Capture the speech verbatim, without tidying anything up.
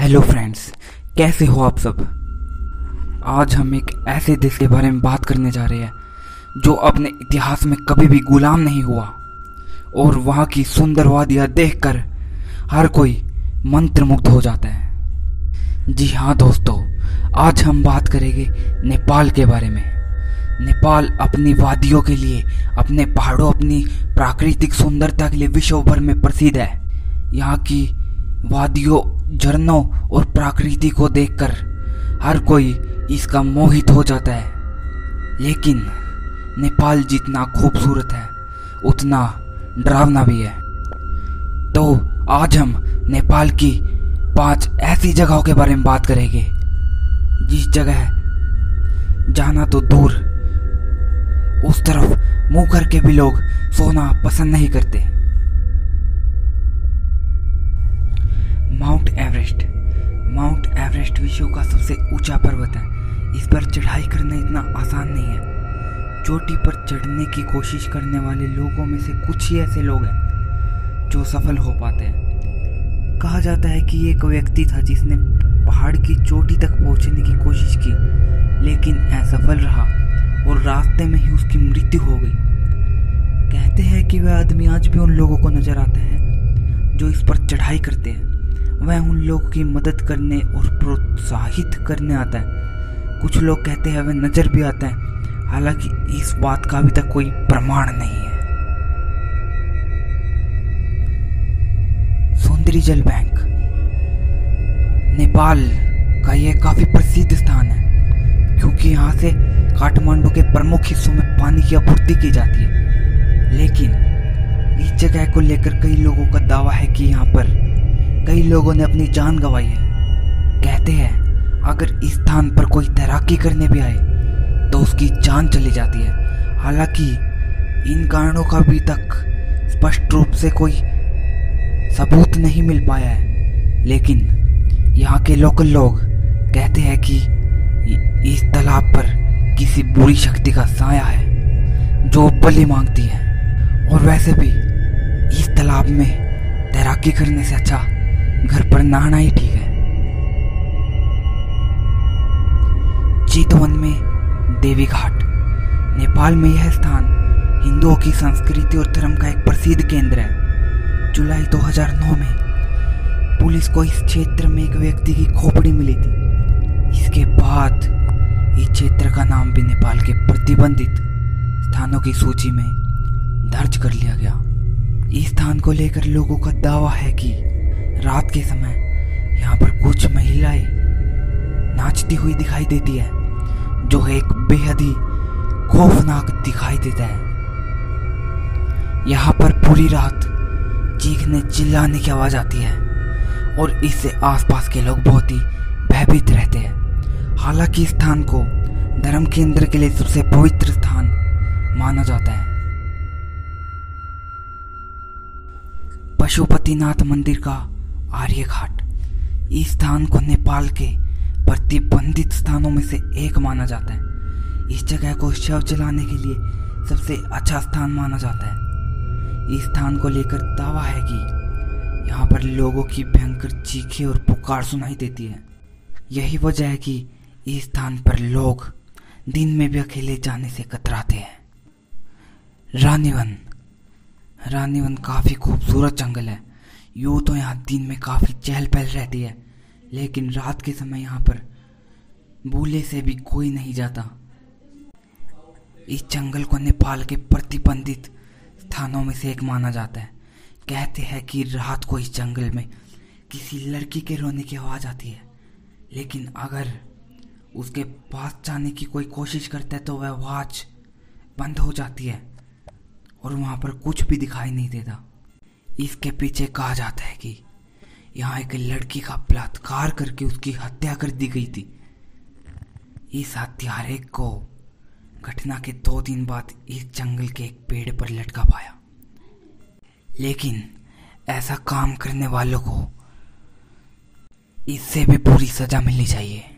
Hello friends, कैसे हो आप सब। आज हम एक ऐसे देश के बारे में बात करने जा रहे हैं जो अपने इतिहास में कभी भी गुलाम नहीं हुआ और वहाँ की सुंदर वादियाँ देखकर हर कोई मंत्रमुग्ध हो जाता है। जी हाँ दोस्तों, आज हम बात करेंगे नेपाल के बारे में। नेपाल अपनी वादियों के लिए, अपने पहाड़ों, अपनी प्राकृतिक सुंदरता के लिए विश्व भर में प्रसिद्ध है। यहाँ की वादियों, झरनों और प्रकृति को देखकर हर कोई इसका मोहित हो जाता है। लेकिन नेपाल जितना खूबसूरत है उतना डरावना भी है। तो आज हम नेपाल की पांच ऐसी जगहों के बारे में बात करेंगे जिस जगह जाना तो दूर, उस तरफ मुंह करके भी लोग सोना पसंद नहीं करते। Mount Everest. माउंट एवरेस्ट विश्व का सबसे ऊंचा पर्वत है। इस पर चढ़ाई करना इतना आसान नहीं है। चोटी पर चढ़ने की कोशिश करने वाले लोगों में से कुछ ही ऐसे लोग हैं जो सफल हो पाते हैं। कहा जाता है कि एक व्यक्ति था जिसने पहाड़ की चोटी तक पहुंचने की कोशिश की, लेकिन असफल रहा और रास्ते में ही उसकी मृत्यु हो गई। कहते हैं कि वह आदमी आज भी उन लोगों को नजर आता है जो इस पर चढ़ाई करते हैं। वह उन लोगों की मदद करने और प्रोत्साहित करने आता है। कुछ लोग कहते हैं वह नजर भी आता है, हालांकि इस बात का अभी तक कोई प्रमाण नहीं है। सुंदरी जल बैंक। नेपाल का यह काफी प्रसिद्ध स्थान है क्योंकि यहाँ से काठमांडू के प्रमुख हिस्सों में पानी की आपूर्ति की जाती है। लेकिन इस जगह को लेकर कई लोगों का दावा है कि यहाँ पर कई लोगों ने अपनी जान गंवाई है। कहते हैं अगर इस स्थान पर कोई तैराकी करने भी आए तो उसकी जान चली जाती है। हालांकि इन कारणों का अभी तक स्पष्ट रूप से कोई सबूत नहीं मिल पाया है, लेकिन यहाँ के लोकल लोग कहते हैं कि इस तालाब पर किसी बुरी शक्ति का साया है जो बलि मांगती है। और वैसे भी इस तालाब में तैराकी करने से अच्छा घर पर नहाना ही ठीक है। चितवन में देवी घाट। नेपाल में यह स्थान हिंदुओं की संस्कृति और धर्म का एक प्रसिद्ध केंद्र है। जुलाई दो हज़ार नौ में पुलिस को इस क्षेत्र में एक व्यक्ति की खोपड़ी मिली थी। इसके बाद इस क्षेत्र का नाम भी नेपाल के प्रतिबंधित स्थानों की सूची में दर्ज कर लिया गया। इस स्थान को लेकर लोगों का दावा है कि रात के समय यहाँ पर कुछ महिलाएं नाचती हुई दिखाई देती है, जो एक बेहद ही खौफनाक दिखाई देता है। यहाँ पर पूरी रात चीखने चिल्लाने की आवाज आती है और इससे आसपास के लोग बहुत ही भयभीत रहते हैं। हालांकि इस स्थान को धर्म केंद्र के लिए सबसे पवित्र स्थान माना जाता है। पशुपतिनाथ मंदिर का आर्य घाट। इस स्थान को नेपाल के प्रतिबंधित स्थानों में से एक माना जाता है। इस जगह को शव जलाने के लिए सबसे अच्छा स्थान माना जाता है। इस स्थान को लेकर दावा है कि यहाँ पर लोगों की भयंकर चीखें और पुकार सुनाई देती है। यही वजह है कि इस स्थान पर लोग दिन में भी अकेले जाने से कतराते हैं। रानीवन। रानीवन काफी खूबसूरत जंगल है। यूं तो यहाँ दिन में काफी चहल पहल रहती है, लेकिन रात के समय यहाँ पर भूले से भी कोई नहीं जाता। इस जंगल को नेपाल के प्रतिबंधित स्थानों में से एक माना जाता है। कहते हैं कि रात को इस जंगल में किसी लड़की के रोने की आवाज आती है, लेकिन अगर उसके पास जाने की कोई कोशिश करता है तो वह आवाज बंद हो जाती है और वहां पर कुछ भी दिखाई नहीं देता। इसके पीछे कहा जाता है कि यहाँ एक लड़की का बलात्कार करके उसकी हत्या कर दी गई थी। इस हत्यारे को घटना के दो दिन बाद इस जंगल के एक पेड़ पर लटका पाया, लेकिन ऐसा काम करने वालों को इससे भी बुरी सजा मिलनी चाहिए।